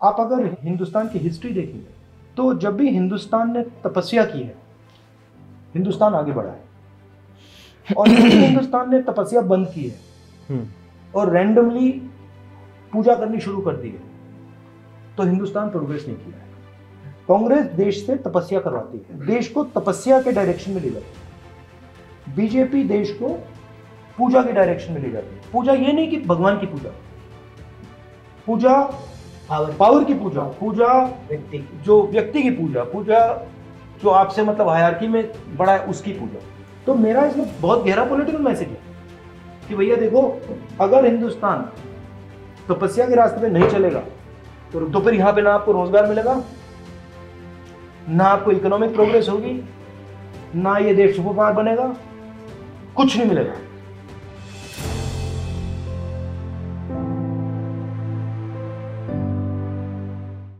आप अगर हिंदुस्तान की हिस्ट्री देखेंगे तो जब भी हिंदुस्तान ने तपस्या की है, हिंदुस्तान आगे बढ़ा है। और जब भी हिंदुस्तान ने तपस्या बंद की है और रैंडमली पूजा करनी शुरू कर दी है, तो हिंदुस्तान प्रोग्रेस नहीं किया है। कांग्रेस देश से तपस्या करवाती है, देश को तपस्या के डायरेक्शन में ले जाती है। बीजेपी देश को पूजा के डायरेक्शन में ले जाती है। पूजा ये नहीं कि भगवान की पूजा, पूजा पावर की पूजा, पूजा जो व्यक्ति की पूजा, पूजा जो आपसे मतलब हायरार्की में बड़ा है उसकी पूजा। तो मेरा इसमें बहुत गहरा पॉलिटिकल मैसेज है कि भैया देखो, अगर हिंदुस्तान तपस्या के रास्ते पे नहीं चलेगा तो फिर यहाँ पे ना आपको रोजगार मिलेगा, ना आपको इकोनॉमिक प्रोग्रेस होगी, ना ये देश सुपर पावर बनेगा, कुछ नहीं मिलेगा।